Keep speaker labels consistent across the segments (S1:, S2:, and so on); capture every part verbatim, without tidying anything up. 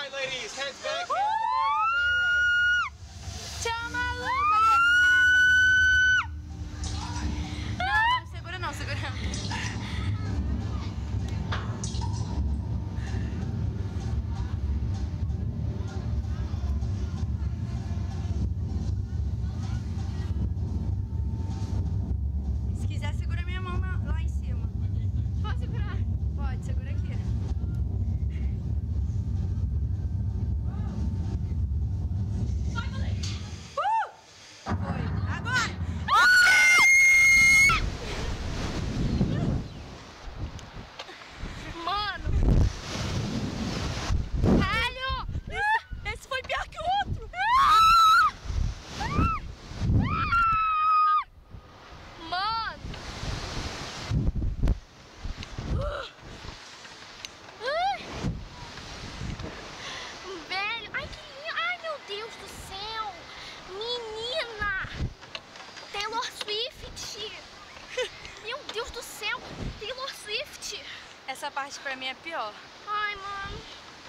S1: right, ladies, heads back.
S2: Tchau, maluca! Não, não segura não, segura não. Se quiser, segura minha mão lá em cima. Pode segurar? Pode, segura aqui. Essa parte pra mim é pior.
S3: Ai, mano.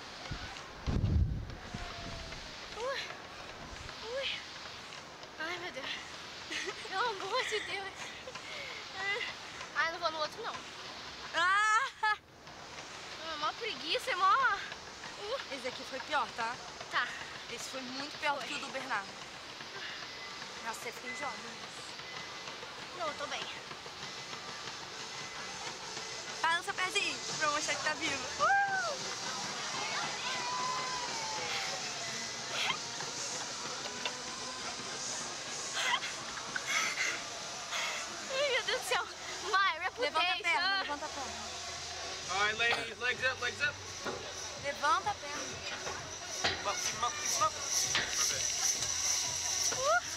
S3: Ui. Ui. Ai, meu Deus. Pelo amor de Deus. Ai, não vou no outro, não.
S2: Ah!
S3: É mó preguiça, é mó... Uh.
S2: Esse aqui foi pior, tá?
S3: Tá.
S2: Esse foi muito pior foi. que o do Bernardo. Nossa, você fica enjoado.
S3: Não, eu tô bem.
S2: Balança o pezinho pra mostrar que tá vivo. Uh!
S3: Ai, meu Deus do céu. My reputation.
S2: Levanta a perna, levanta a perna.
S1: All right, ladies, legs up, legs up.
S2: Levanta a perna.
S1: Keep up, keep up, keep up.
S3: Uh!